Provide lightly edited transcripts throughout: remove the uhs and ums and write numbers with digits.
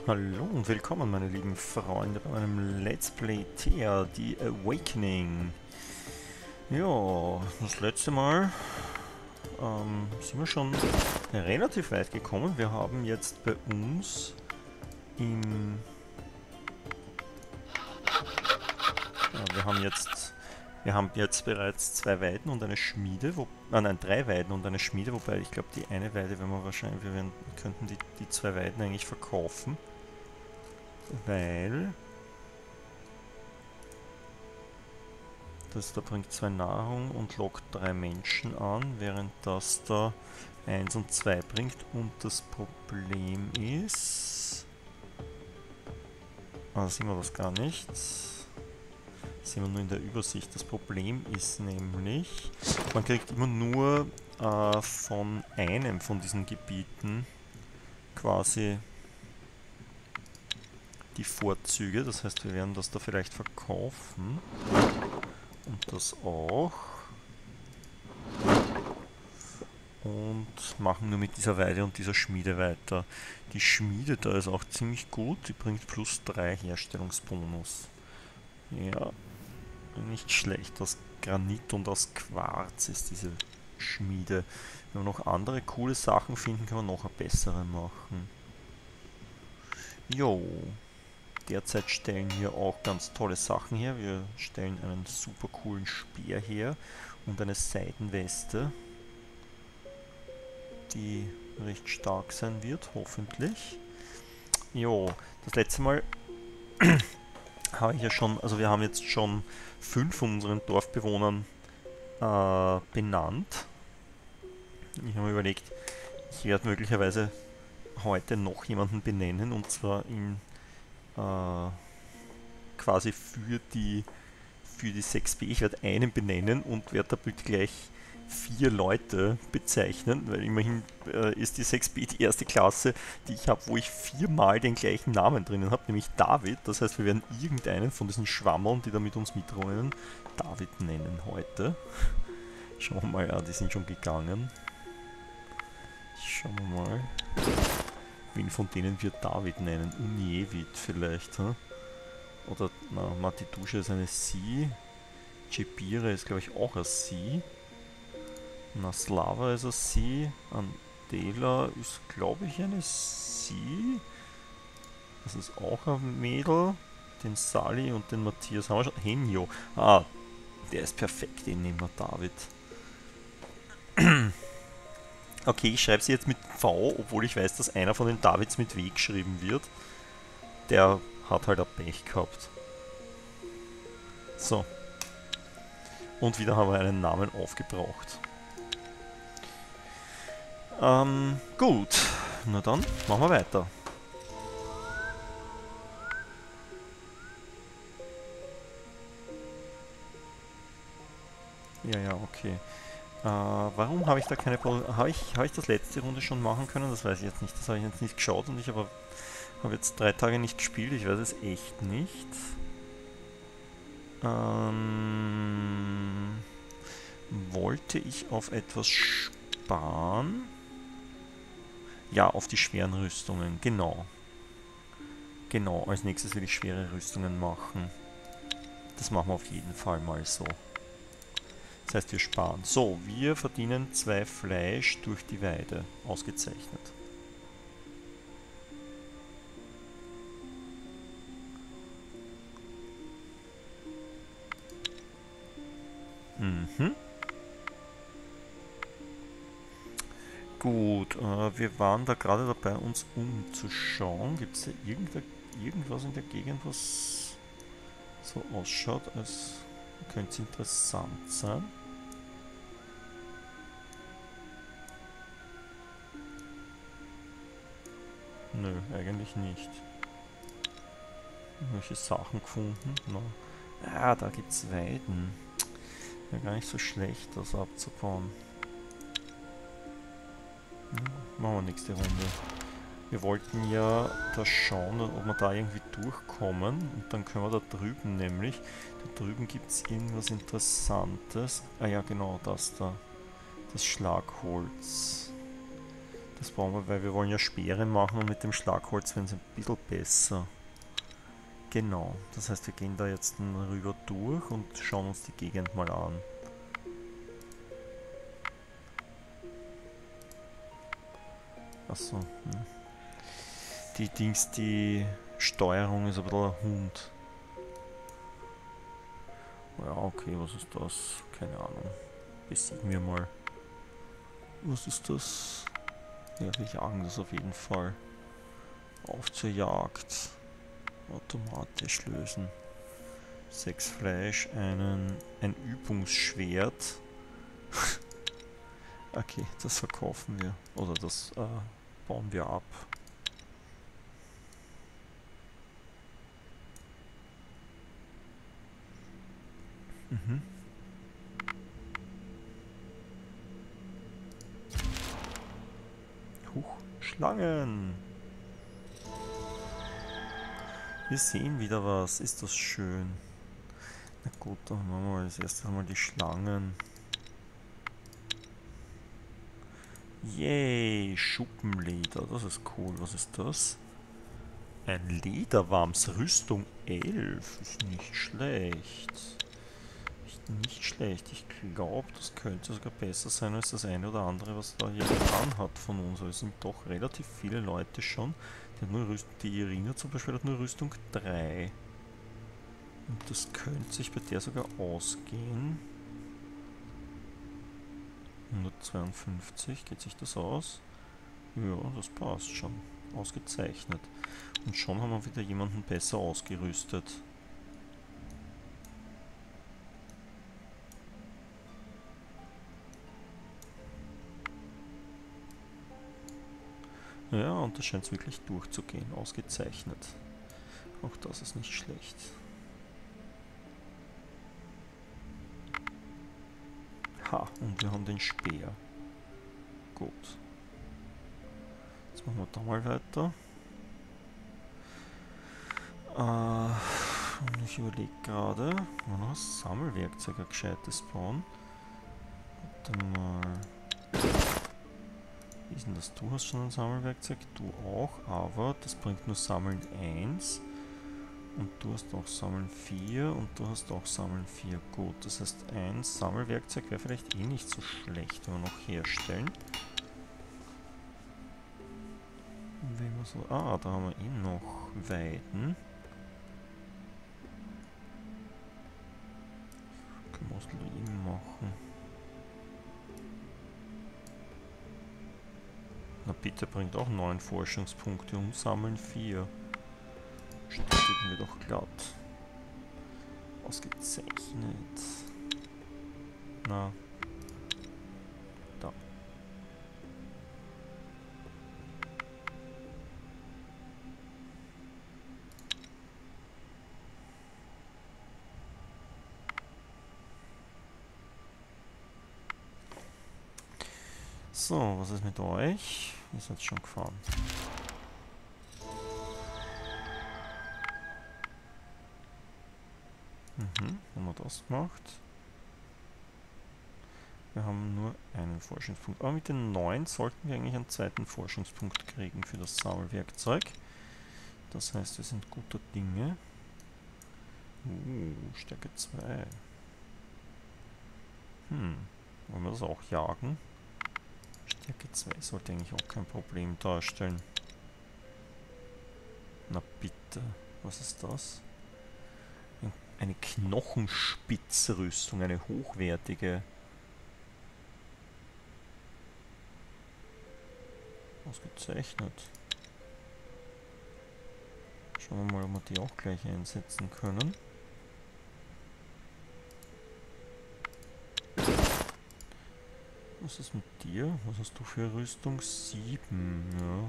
Hallo und willkommen, meine lieben Freunde, bei meinem Let's Play Thea, The Awakening. Ja, das letzte Mal sind wir schon relativ weit gekommen. Wir haben jetzt bei uns im... wir haben jetzt bereits 2 Weiden und eine Schmiede, nein, 3 Weiden und eine Schmiede, wobei ich glaube, die eine Weide, wenn wir wahrscheinlich, könnten die 2 Weiden eigentlich verkaufen, weil... Das da bringt 2 Nahrung und lockt 3 Menschen an, während das da 1 und 2 bringt. Und das Problem ist... Ah, sehen wir das gar nicht. Das sehen wir nur in der Übersicht. Das Problem ist nämlich, man kriegt immer nur von einem von diesen Gebieten quasi die Vorzüge. Das heißt, wir werden das da vielleicht verkaufen. Und das auch. Und machen nur mit dieser Weide und dieser Schmiede weiter. Die Schmiede da ist auch ziemlich gut, die bringt plus 3 Herstellungsbonus. Ja, nicht schlecht. Aus Granit und aus Quarz ist diese Schmiede. Wenn wir noch andere coole Sachen finden, können wir noch eine bessere machen. Jo, derzeit stellen wir auch ganz tolle Sachen her. Wir stellen einen super coolen Speer her und eine Seidenweste, die recht stark sein wird, hoffentlich. Jo, das letzte Mal habe ich ja schon, also wir haben jetzt schon 5 von unseren Dorfbewohnern benannt. Ich habe mir überlegt, ich werde möglicherweise heute noch jemanden benennen, und zwar quasi für die 6b. Ich werde einen benennen und werde damit gleich 4 Leute bezeichnen, weil immerhin ist die 6b die erste Klasse, die ich habe, wo ich 4-mal den gleichen Namen drinnen habe, nämlich David. Das heißt, wir werden irgendeinen von diesen Schwammeln, die da mit uns mitrollen, David nennen heute. Schauen wir mal, die sind schon gegangen. Schauen wir mal, wen von denen wir David nennen. Unievit vielleicht, hm? Oder, na, Matidusche ist eine Sie. Jebire ist, glaube ich, auch ein Sie. Naslava ist ein Sie. Andela ist, glaube ich, eine Sie. Das ist auch ein Mädel. Den Sali und den Matthias haben wir schon. Henjo. Ah, der ist perfekt, den nehmen wir David. Okay, ich schreibe sie jetzt mit V, obwohl ich weiß, dass einer von den Davids mit W geschrieben wird. Der hat halt ein Pech gehabt. So. Und wieder haben wir einen Namen aufgebraucht. Gut. Na dann, machen wir weiter. Ja, ja, okay. Warum habe ich da keine... Habe ich das letzte Runde schon machen können? Das weiß ich jetzt nicht. Das habe ich jetzt nicht geschaut und ich habe jetzt 3 Tage nicht gespielt. Ich weiß es echt nicht. Wollte ich auf etwas sparen? Ja, auf die schweren Rüstungen, genau. Genau, als nächstes will ich schwere Rüstungen machen. Das machen wir auf jeden Fall mal so. Das heißt, wir sparen. So, wir verdienen 2 Fleisch durch die Weide. Ausgezeichnet. Mhm. Gut, wir waren da gerade dabei, uns umzuschauen. Gibt es da irgendwas in der Gegend, was so ausschaut, als könnte es interessant sein? Nö, eigentlich nicht. Irgendwelche Sachen gefunden? No. Ah, da gibt's Weiden. Wäre gar nicht so schlecht, das abzubauen. Machen wir nächste Runde. Wir wollten ja da schauen, ob wir da irgendwie durchkommen. Und dann können wir da drüben nämlich. Da drüben gibt es irgendwas Interessantes. Ah ja, genau, das da. Das Schlagholz. Das brauchen wir, weil wir wollen ja Speere machen und mit dem Schlagholz werden sie ein bisschen besser. Genau, das heißt wir gehen da jetzt rüber durch und schauen uns die Gegend mal an. Achso, die Steuerung ist ein bisschen ein Hund. Ja, okay, was ist das? Keine Ahnung. Besiegen wir mal. Was ist das? Ja, wir jagen das auf jeden Fall. Auf zur Jagd. Automatisch lösen. 6 Fleisch, ein Übungsschwert. Okay, das verkaufen wir. Oder das bauen wir ab. Mhm. Huch, Schlangen! Wir sehen wieder was. Ist das schön. Na gut, dann machen wir als erstes mal die Schlangen. Yay, Schuppenleder, das ist cool. Was ist das? Ein Lederwams, Rüstung 11. Ist nicht schlecht. Ist nicht schlecht. Ich glaube, das könnte sogar besser sein als das eine oder andere, was da jemand anhat von uns. Also es sind doch relativ viele Leute schon. Die Irina zum Beispiel hat nur Rüstung 3. Und das könnte sich bei der sogar ausgehen. 152, geht sich das aus? Ja, das passt schon. Ausgezeichnet. Und schon haben wir wieder jemanden besser ausgerüstet. Ja, und das scheint es wirklich durchzugehen. Ausgezeichnet. Auch das ist nicht schlecht. Ha, und wir haben den Speer. Gut. Jetzt machen wir da mal weiter. Und ich überlege gerade, wo noch ein Sammelwerkzeug ein gescheites bauen. Warte mal. Wie ist denn das? Du hast schon ein Sammelwerkzeug, du auch, aber das bringt nur Sammeln 1. Und du hast auch Sammeln 4 und du hast auch Sammeln 4. Gut, das heißt ein Sammelwerkzeug wäre vielleicht eh nicht so schlecht, wenn wir noch herstellen. Wenn wir so, da haben wir eh noch Weiden. Können wir aus Lehm machen. Na bitte, bringt auch 9 Forschungspunkte und Sammeln 4. Stetigen wir doch glatt. Ausgezeichnet. Na. Da. So, was ist mit euch? Ihr seid schon gefahren. Haben wir das gemacht? Wir haben nur einen Forschungspunkt. Aber mit den 9 sollten wir eigentlich einen zweiten Forschungspunkt kriegen für das Sammelwerkzeug. Das heißt, wir sind guter Dinge. Stärke 2. Wollen wir das auch jagen? Stärke 2 sollte eigentlich auch kein Problem darstellen. Na bitte, was ist das? Eine Knochenspitzrüstung, eine hochwertige. Ausgezeichnet. Schauen wir mal, ob wir die auch gleich einsetzen können. Was ist mit dir? Was hast du für Rüstung? 7, ja.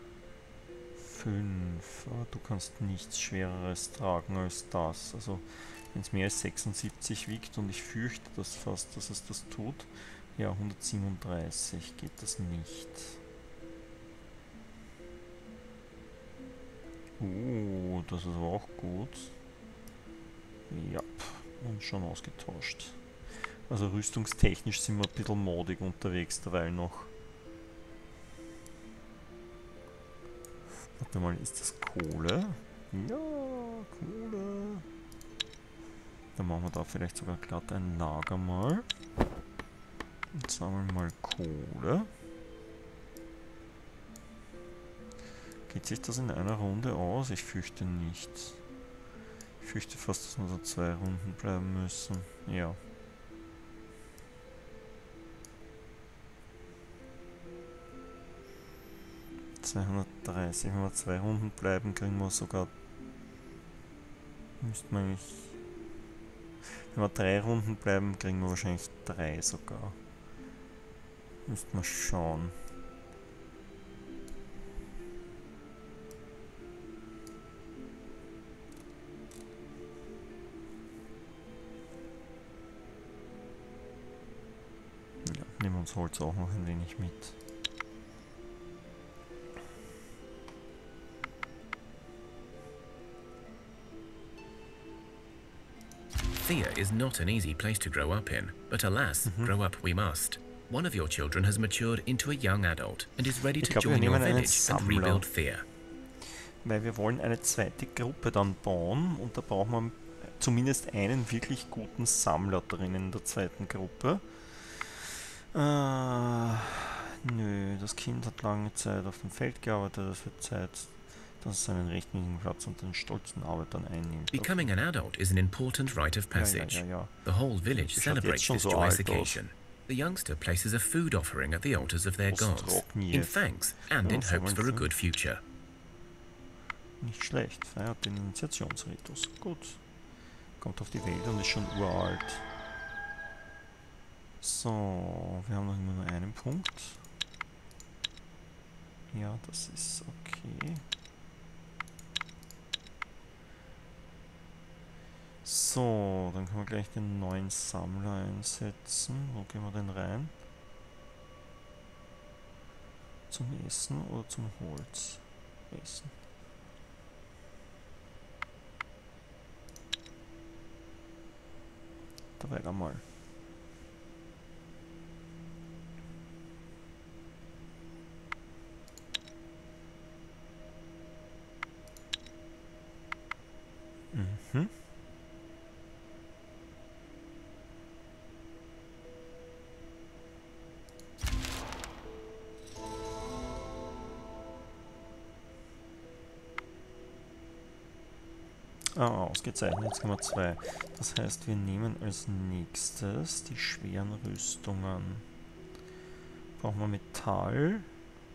5. Du kannst nichts Schwereres tragen als das. Also, wenn es mehr als 76 wiegt und ich fürchte das fast, dass es das tut. Ja, 137 geht das nicht. Das ist aber auch gut. Ja, und schon ausgetauscht. Also rüstungstechnisch sind wir ein bisschen modig unterwegs derweil noch. Warte mal, ist das Kohle? Ja, Kohle. Dann machen wir da vielleicht sogar glatt ein Lager mal. Und sammeln mal Kohle. Geht sich das in einer Runde aus? Ich fürchte nicht. Ich fürchte fast, dass wir so 2 Runden bleiben müssen. Ja. ...230. Wenn wir 2 Runden bleiben, kriegen wir sogar... Müssten wir eigentlich... Wenn wir 3 Runden bleiben, kriegen wir wahrscheinlich 3 sogar. Müssten wir schauen. Ja, nehmen wir uns Holz auch noch ein wenig mit. Thea is not an easy place to grow up in, but alas, grow up we must. One of your children has matured into a young adult and is ready to join your village and rebuild Thea. Weil wir wollen eine zweite Gruppe dann bauen und da brauchen wir zumindest einen wirklich guten Sammler drin in der zweiten Gruppe. Nö, das Kind hat lange Zeit auf dem Feld gearbeitet, es wird Zeit, dass es seinen rechtmäßigen Platz unter den stolzen Arbeitern einnimmt. Becoming an adult is an important rite of passage. The whole village celebrates this joyous occasion. The youngster places a food offering at the altars of their gods, in thanks and in hopes for a good future. Nicht schlecht, feiert den Initiationsritus. Gut. Kommt auf die Welt und ist schon uralt. So, wir haben noch immer nur einen Punkt. Ja, das ist okay. So, dann können wir gleich den neuen Sammler einsetzen. Wo gehen wir denn rein? Zum Essen oder zum Holz? Essen. Da weiter mal. Mhm. Ausgezeichnet, jetzt haben wir 2. Das heißt, wir nehmen als nächstes die schweren Rüstungen. Brauchen wir Metall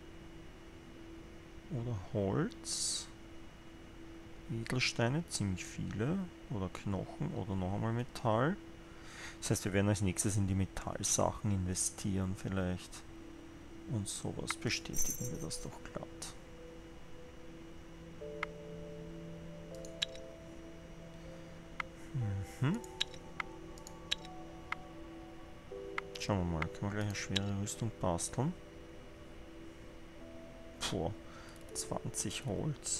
oder Holz, Edelsteine, ziemlich viele, oder Knochen oder noch einmal Metall. Das heißt, wir werden als nächstes in die Metallsachen investieren vielleicht. Und sowas bestätigen wir das doch glatt. Schauen wir mal, können wir gleich eine schwere Rüstung basteln? Puh, 20 Holz.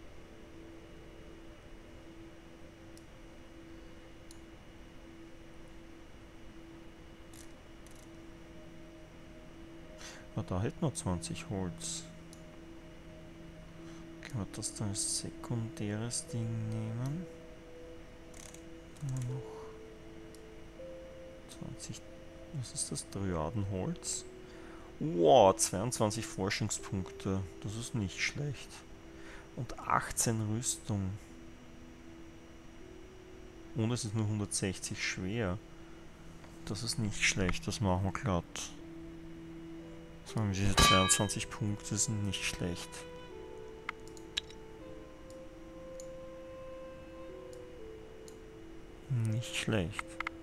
Ja, da hätten wir 20 Holz. Können wir das dann als sekundäres Ding nehmen? Noch 20, was ist das? Dryadenholz. Wow, 22 Forschungspunkte. Das ist nicht schlecht. Und 18 Rüstung. Und es ist nur 160 schwer. Das ist nicht schlecht, das machen wir glatt. So, diese 22 Punkte sind nicht schlecht. Nicht schlecht.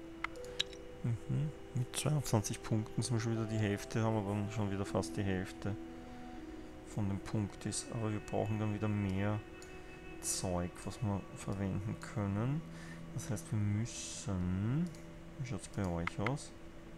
Mit 22 Punkten sind wir schon wieder die Hälfte, haben wir dann schon wieder fast die Hälfte von dem Punkt ist. Aber wir brauchen dann wieder mehr Zeug, was wir verwenden können. Das heißt, wir müssen... Wie schaut es bei euch aus?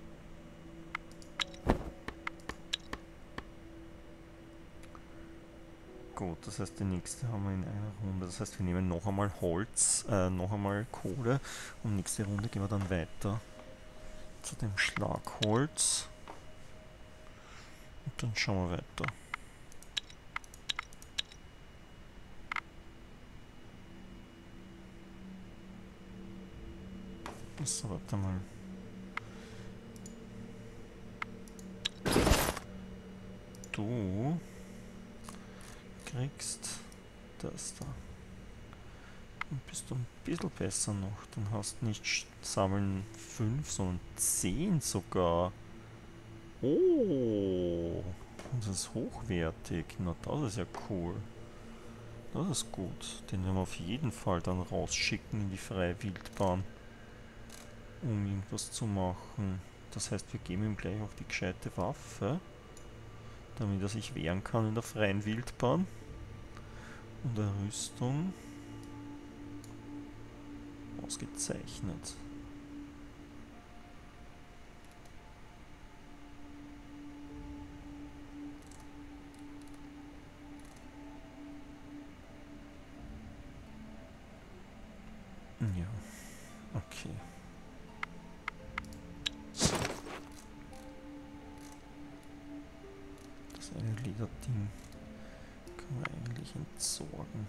Gut, das heißt, die nächste haben wir in einer Runde. Das heißt, wir nehmen noch einmal Holz, noch einmal Kohle und nächste Runde gehen wir dann weiter zu dem Schlagholz. Und dann schauen wir weiter. So, warte mal. Du kriegst das da. Und bist du ein bisschen besser noch. Dann hast nicht sammeln 5, sondern 10 sogar. Oh, das ist hochwertig. Na, das ist ja cool. Das ist gut. Den werden wir auf jeden Fall dann rausschicken in die freie Wildbahn, um irgendwas zu machen. Das heißt, wir geben ihm gleich auch die gescheite Waffe, damit er sich wehren kann in der freien Wildbahn. Und eine Rüstung. Ausgezeichnet. Ja, okay. Das eine Lederding kann man eigentlich entsorgen.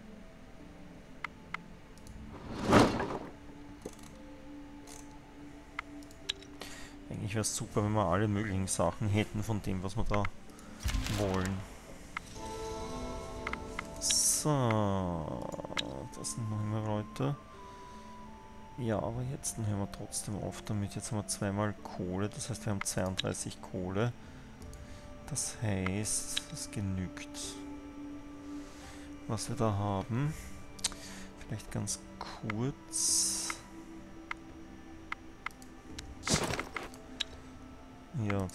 Eigentlich wäre es super, wenn wir alle möglichen Sachen hätten von dem, was wir da wollen. So, das sind noch immer Leute. Ja, aber jetzt hören wir trotzdem auf damit. Jetzt haben wir zweimal Kohle, das heißt wir haben 32 Kohle. Das heißt, es genügt, was wir da haben. Vielleicht ganz kurz. Ja,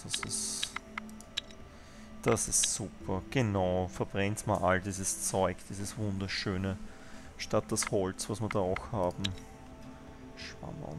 das ist super. Genau, verbrennt mal all dieses Zeug, dieses wunderschöne, statt das Holz, was wir da auch haben. Schwamm.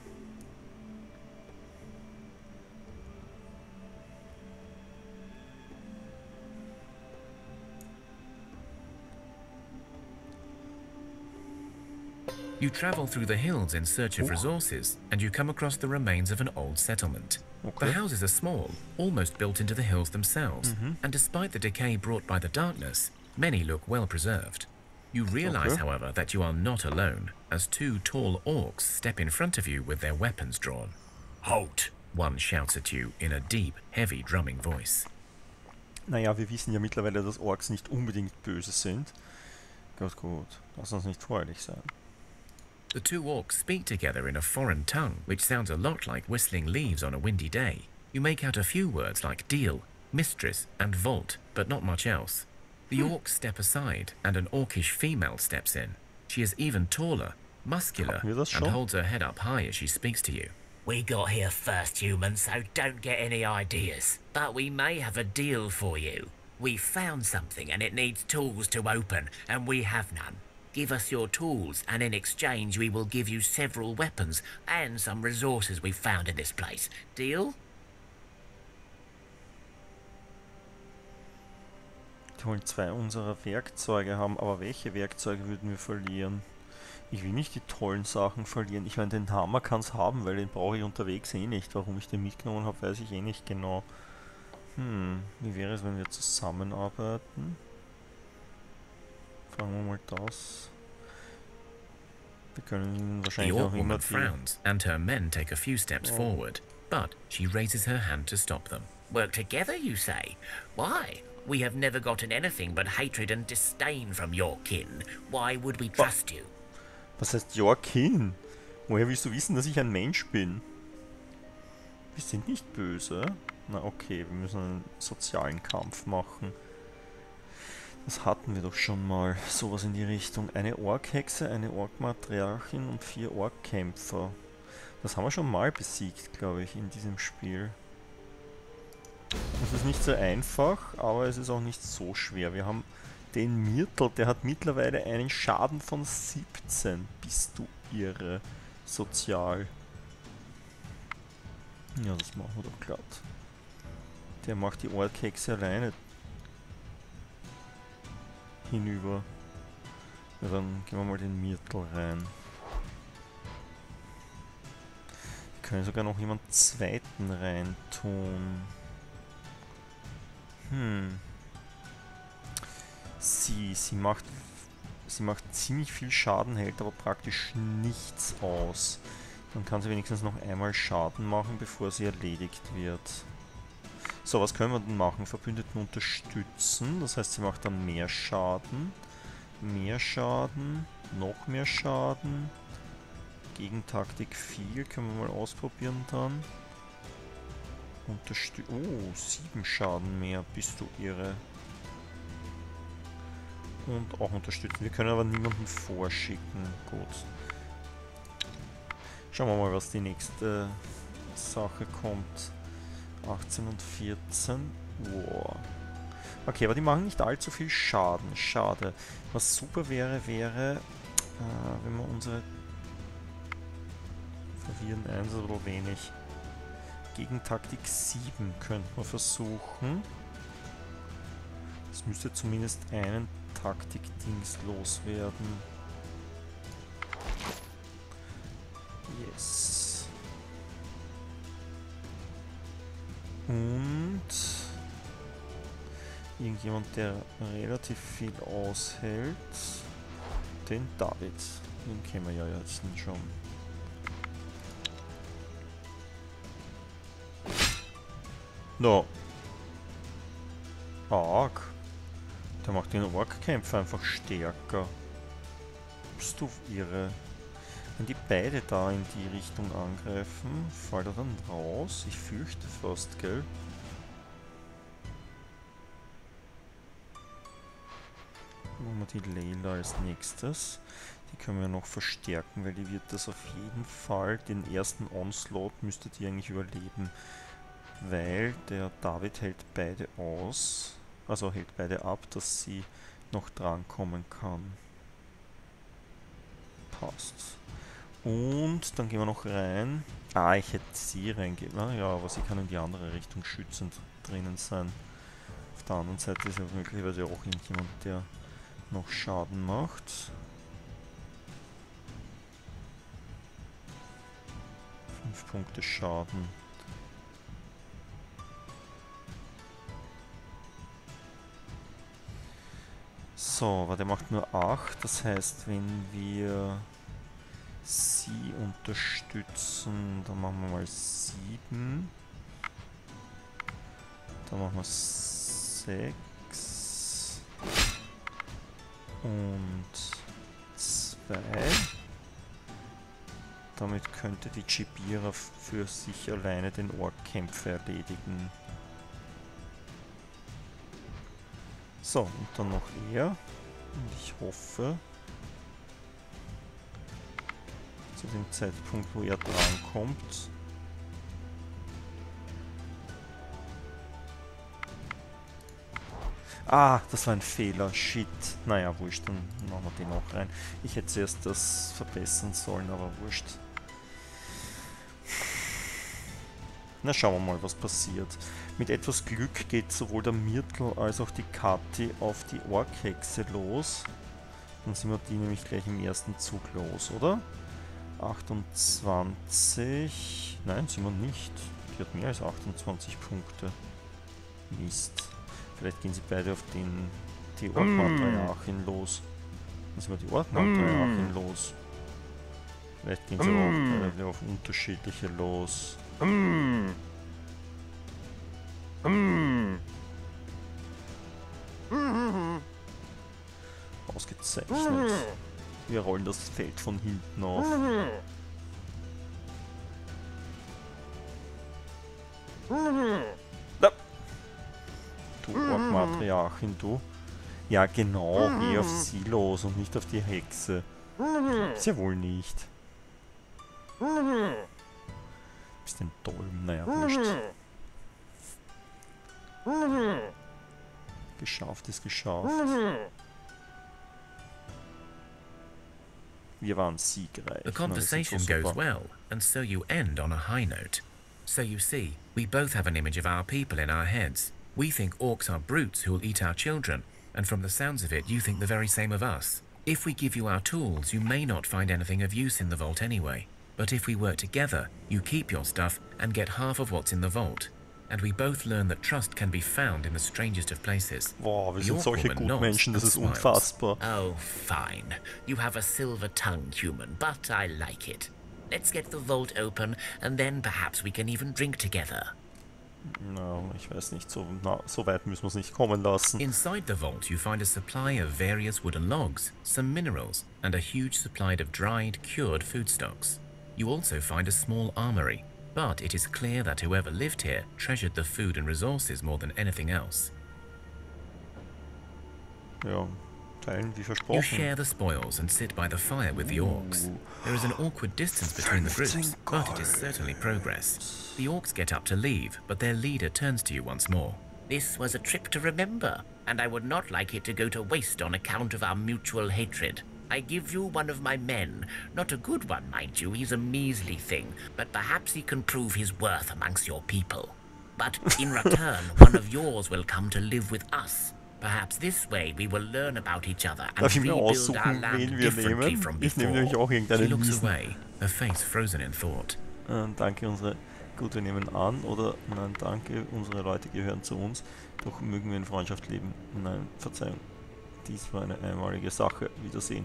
You travel through the hills in search of resources, and you come across the remains of an old settlement. Okay. The houses are small, almost built into the hills themselves, and despite the decay brought by the darkness, many look well preserved. You realize, however, that you are not alone, as 2 tall orcs step in front of you with their weapons drawn. Halt! One shouts at you in a deep, heavy drumming voice. Naja, wir wissen ja mittlerweile, dass Orks nicht unbedingt böse sind. Gut, lass uns nicht feierlich sein. The 2 orcs speak together in a foreign tongue, which sounds a lot like whistling leaves on a windy day. You make out a few words like deal, mistress, and vault, but not much else. The orcs step aside, and an orcish female steps in. She is even taller, muscular, and holds her head up high as she speaks to you. We got here first, human, so don't get any ideas. But we may have a deal for you. We found something and it needs tools to open, and we have none. Give us your tools, and in exchange we will give you several weapons and some resources we've found in this place. Deal? Die wollen 2 unserer Werkzeuge haben, aber welche Werkzeuge würden wir verlieren? Ich will nicht die tollen Sachen verlieren. Ich meine, den Hammer kann es haben, weil den brauche ich unterwegs eh nicht. Warum ich den mitgenommen habe, weiß ich eh nicht genau. Wie wäre es, wenn wir zusammenarbeiten? Fragen wir mal das. Wir können wahrscheinlich auch immer die... The orc woman frowns, and her men take a few steps forward, but she raises her hand to stop them. Work together, you say? Why? We have never gotten anything but hatred and disdain from your kin. Why would we trust you? Was heißt your kin? Woher willst du wissen, dass ich ein Mensch bin? Wir sind nicht böse. Na okay, wir müssen einen sozialen Kampf machen. Das hatten wir doch schon mal, sowas in die Richtung. Eine Orkhexe, eine Orkmatriarchin und 4 Orkkämpfer. Das haben wir schon mal besiegt, glaube ich, in diesem Spiel. Das ist nicht so einfach, aber es ist auch nicht so schwer. Wir haben den Myrtle, der hat mittlerweile einen Schaden von 17. Bist du irre? Sozial. Ja, das machen wir doch glatt. Der macht die Orkhexe alleine hinüber. Ja, dann gehen wir mal den Myrtle rein. Wir können sogar noch jemand zweiten rein tun. Sie macht ziemlich viel Schaden, hält aber praktisch nichts aus. Dann kann sie wenigstens noch einmal Schaden machen, bevor sie erledigt wird. So, was können wir denn machen? Verbündeten unterstützen. Das heißt, sie macht dann mehr Schaden. Mehr Schaden. Noch mehr Schaden. Gegentaktik 4. Können wir mal ausprobieren dann. Oh, 7 Schaden mehr. Bist du irre. Und auch unterstützen. Wir können aber niemanden vorschicken. Gut. Schauen wir mal, was die nächste Sache kommt. 18 und 14. Wow. Okay, aber die machen nicht allzu viel Schaden. Schade. Was super wäre, wenn wir unsere... Verwirren 1 ist aber wenig. Gegen Taktik 7 könnten wir versuchen. Das müsste zumindest einen Taktik-Dings loswerden. Yes. Und irgendjemand, der relativ viel aushält. Den David. Den kennen wir ja jetzt schon. No. Arg. Der macht den Ork-Kämpfer einfach stärker. Bist du irre? Wenn die beide da in die Richtung angreifen, fällt er dann raus? Ich fürchte fast, gell? Machen wir die Layla als nächstes. Die können wir noch verstärken, weil die wird das auf jeden Fall, den ersten Onslaught müsste die eigentlich überleben. Weil der David hält beide aus, also hält beide ab, dass sie noch drankommen kann. Passt. Und dann gehen wir noch rein. Ah, ich hätte sie reingehen. Ja, aber sie kann in die andere Richtung schützend drinnen sein. Auf der anderen Seite ist ja möglicherweise auch irgendjemand, der noch Schaden macht. 5 Punkte Schaden. So, aber der macht nur 8. Das heißt, wenn wir sie unterstützen, dann machen wir mal 7. Dann machen wir 6. Und 2. Damit könnte die Chibira für sich alleine den Ork-Kämpfer erledigen. So, und dann noch er. Und ich hoffe, zu dem Zeitpunkt, wo er drankommt, ah, das war ein Fehler. Shit. Naja, wurscht, dann machen wir den auch rein. Ich hätte zuerst das verbessern sollen, aber wurscht. Na, schauen wir mal, was passiert. Mit etwas Glück geht sowohl der Myrtle als auch die Kathi auf die Ork-Hexe los. Dann sind wir die nämlich gleich im ersten Zug los, oder? 28... Nein, sind wir nicht. Die hat mehr als 28 Punkte. Mist. Vielleicht gehen sie beide auf die Ork-Matriarchin los. Dann sind wir die Ork-Matriarchin los. Vielleicht gehen sie auch beide auf unterschiedliche los. Ausgezeichnet. Wir rollen das Feld von hinten auf. Da. Du Ork-Matriarchin, du. Ja genau, geh auf sie los und nicht auf die Hexe. Ist ja wohl nicht. Bisschen Dolm, naja, wurscht. Geschafft ist geschafft. Wir waren siegreich. The conversation goes well, and so you end on a high note. So you see, we both have an image of our people in our heads. We think orcs are brutes who will eat our children, and from the sounds of it, you think the very same of us. If we give you our tools, you may not find anything of use in the vault anyway. But if we work together, you keep your stuff and get half of what's in the vault. And we both learn that trust can be found in the strangest of places. Wow, wir sind solche Gutmenschen, das ist unfassbar. Oh, fine. You have a silver tongue, human, but I like it. Let's get the vault open, and then perhaps we can even drink together. No, ich weiß nicht, so weit müssen wir es nicht kommen lassen. Inside the vault you find a supply of various wooden logs, some minerals, and a huge supply of dried, cured foodstuffs. You also find a small armory, but it is clear that whoever lived here treasured the food and resources more than anything else. Ja, teilen wie versprochen. You share the spoils and sit by the fire with the orcs. There is an awkward distance between the groups, but it is certainly progress. The orcs get up to leave, but their leader turns to you once more. This was a trip to remember, and I would not like it to go to waste on account of our mutual hatred. I give you one of my men. Not a good one, mind you, he's a measly thing, but perhaps he can prove his worth amongst your people. But in return, one of yours will come to live with us. Perhaps this way we will learn about each other and rebuild our land differently from before. Ich nehme nämlich auch irgendeinen. She looks away, her face frozen in thought. Danke, unsere... Gut, wir nehmen an, oder... Nein, danke, unsere Leute gehören zu uns. Doch mögen wir in Freundschaft leben. Nein, Verzeihung. Dies war eine einmalige Sache. Wiedersehen.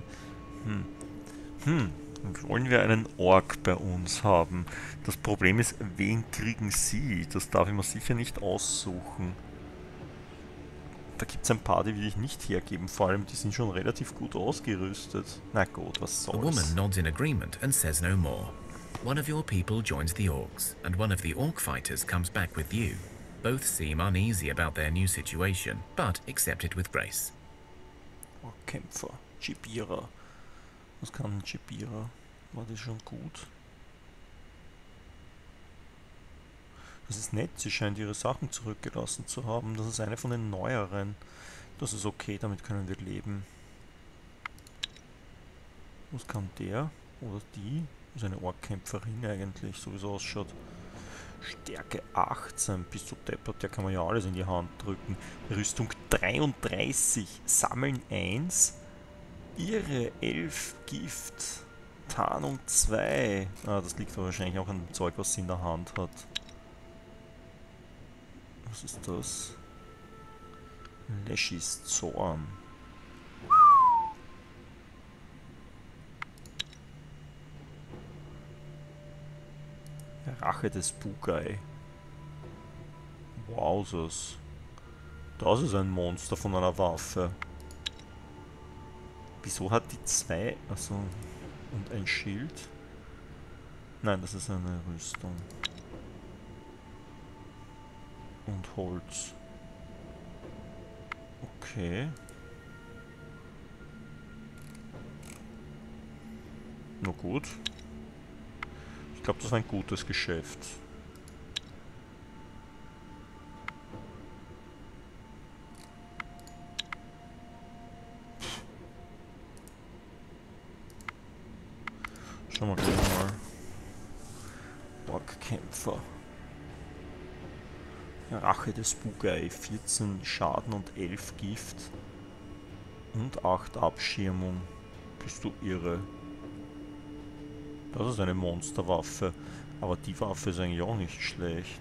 Wollen wir einen Ork bei uns haben? Das Problem ist, wen kriegen sie? Das darf ich mir sicher nicht aussuchen. Da gibt es ein paar, die will ich nicht hergeben, vor allem die sind schon relativ gut ausgerüstet. Na gut, was soll's. The woman nods in agreement and says no more. One of your people joins the orcs, and one of the orc fighters comes back with you. Both seem uneasy about their new situation, but accept it with grace. Orkkämpfer, Chibira. Was kann ein Chibira? War das schon gut? Das ist nett, sie scheint ihre Sachen zurückgelassen zu haben. Das ist eine von den neueren. Das ist okay, damit können wir leben. Was kann der? Oder die? Das ist eine Orkkämpferin eigentlich, so wie es ausschaut. Stärke 18, bis zu deppert, der kann man ja alles in die Hand drücken. Rüstung 33, Sammeln 1, Irre 11, Gift, Tarnung 2. Das liegt aber wahrscheinlich auch an dem Zeug, was sie in der Hand hat. Was ist das? Leschis Zorn. Rache des Bugai. Wowzers. Das ist ein Monster von einer Waffe. Wieso hat die zwei... Achso. Und ein Schild? Nein, das ist eine Rüstung. Und Holz. Okay. Na gut. Ich glaube, das war ein gutes Geschäft. Schauen wir gleich mal. Orkkämpfer. Rache des Bugai, 14 Schaden und 11 Gift. Und 8 Abschirmung. Bist du irre? Das ist eine Monsterwaffe. Aber die Waffe ist eigentlich auch nicht schlecht.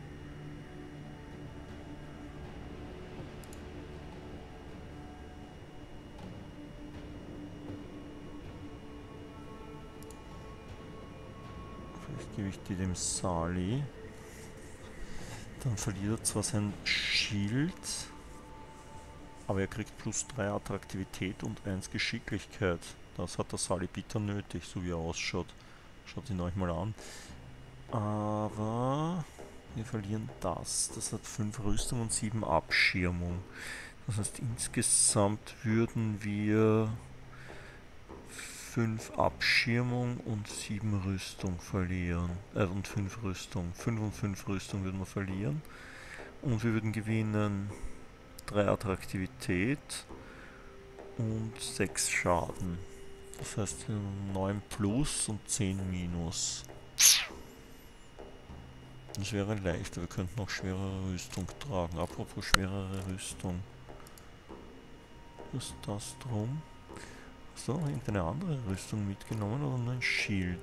Vielleicht gebe ich die dem Sali. Dann verliert er zwar sein Schild, aber er kriegt plus 3 Attraktivität und 1 Geschicklichkeit. Das hat der Sali bitter nötig, so wie er ausschaut. Schaut ihn euch mal an. Aber wir verlieren das. Das hat 5 Rüstung und 7 Abschirmung. Das heißt, insgesamt würden wir 5 Abschirmung und 7 Rüstung verlieren. Und 5 Rüstung. 5 und 5 Rüstung würden wir verlieren. Und wir würden gewinnen 3 Attraktivität und 6 Schaden. Das heißt 9 plus und 10 minus. Das wäre leichter. Wir könnten noch schwerere Rüstung tragen. Apropos schwerere Rüstung. Ist das drum? Hast du noch irgendeine andere Rüstung mitgenommen oder nur ein Schild?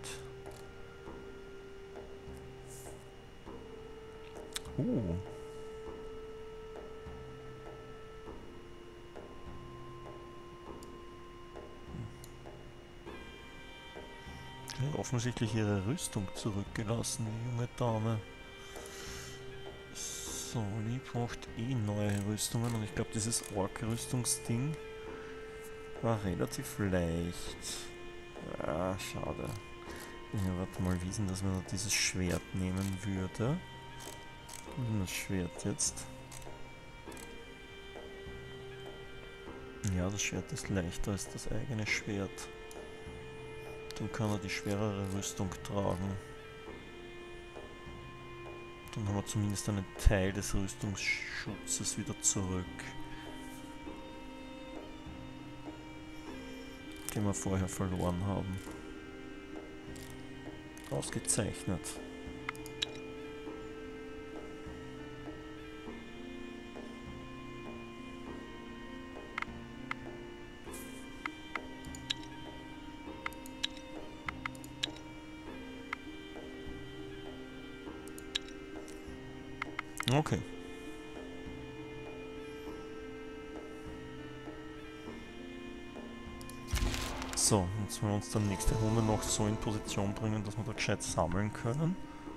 Die hat offensichtlich ihre Rüstung zurückgelassen, die junge Dame. So, die braucht eh neue Rüstungen und ich glaube, dieses Ork-Rüstungsding war relativ leicht. Ja, schade. Ja, warte mal, wie ist denn, dass man dieses Schwert nehmen würde? Wo ist denn das Schwert jetzt? Ja, das Schwert ist leichter als das eigene Schwert. Dann kann er die schwerere Rüstung tragen. Dann haben wir zumindest einen Teil des Rüstungsschutzes wieder zurück, den wir vorher verloren haben. Ausgezeichnet. Okay. So, jetzt wollen wir uns dann nächste Runde noch so in Position bringen, dass wir da gescheit sammeln können.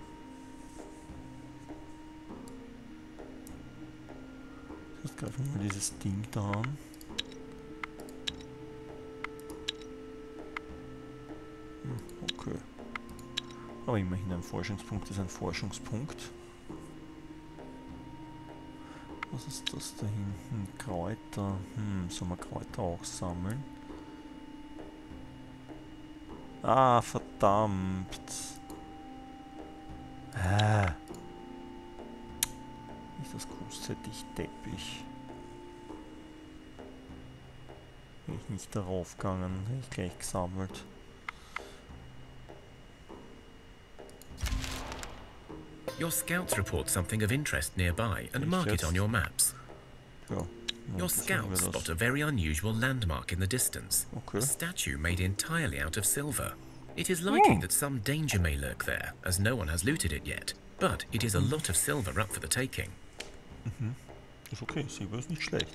Jetzt greifen wir mal dieses Ding da an. Okay. Aber immerhin ein Forschungspunkt ist ein Forschungspunkt. Was ist das da hinten? Kräuter. Sollen wir Kräuter auch sammeln? Ah, verdammt. Ist das kurzzeitig deppig. Bin ich nicht darauf gegangen, hätte ich gleich gesammelt. Your scouts report something of interest nearby and mark it on your maps. Ja. Your scouts spot a very unusual landmark in the distance. A statue made entirely out of silver. It is likely that some danger may lurk there, as no one has looted it yet. But it is a lot of silver up for the taking. Ist okay, Silber ist nicht schlecht.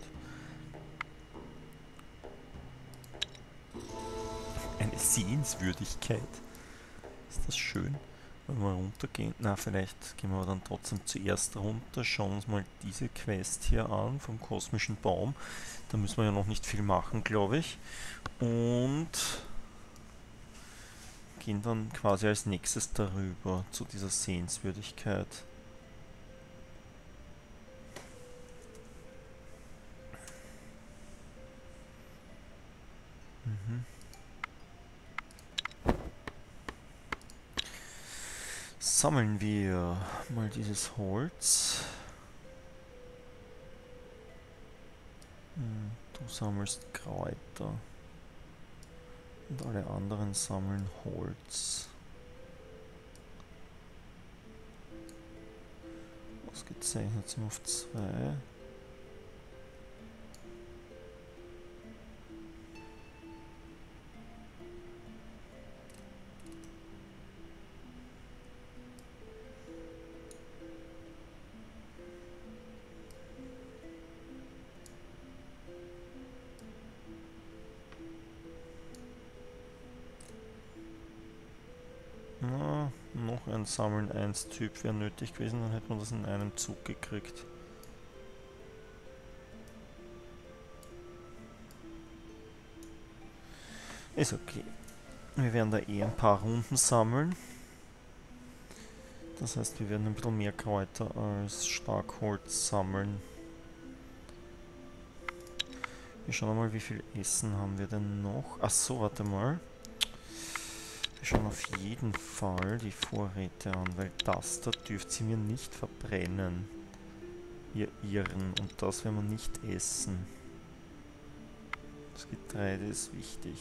Eine Sehenswürdigkeit. Ist das schön? Wenn wir runtergehen, na vielleicht gehen wir dann trotzdem zuerst runter, schauen uns mal diese Quest hier an, vom kosmischen Baum. Da müssen wir ja noch nicht viel machen, glaube ich. Und gehen dann quasi als nächstes darüber, zu dieser Sehenswürdigkeit. Sammeln wir mal dieses Holz. Du sammelst Kräuter. Und alle anderen sammeln Holz. Ausgezeichnet sind wir auf 2. Noch ein Sammeln 1 Typ wäre nötig gewesen, dann hätte man das in einem Zug gekriegt. Ist okay. Wir werden da eh ein paar Runden sammeln. Das heißt, wir werden ein bisschen mehr Kräuter als Starkholz sammeln. Wir schauen mal, wie viel Essen haben wir denn noch. Achso, warte mal. Wir schauen auf jeden Fall die Vorräte an, weil das da dürft sie mir nicht verbrennen. Ihr Irren. Und das werden wir nicht essen. Das Getreide ist wichtig.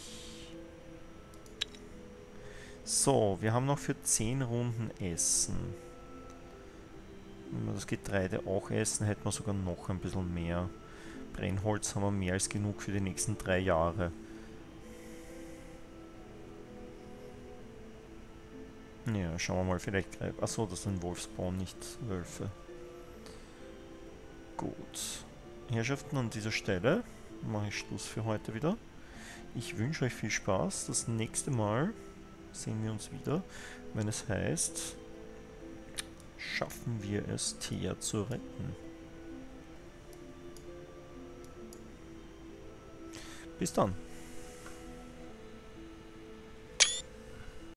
So, wir haben noch für 10 Runden Essen. Wenn wir das Getreide auch essen, hätten wir sogar noch ein bisschen mehr. Brennholz haben wir mehr als genug für die nächsten 3 Jahre. Ja, schauen wir mal, vielleicht... Achso, das sind Wolfsbauen, nicht Wölfe. Gut. Herrschaften, an dieser Stelle mache ich Schluss für heute wieder. Ich wünsche euch viel Spaß. Das nächste Mal sehen wir uns wieder, wenn es heißt, schaffen wir es, Thea zu retten. Bis dann.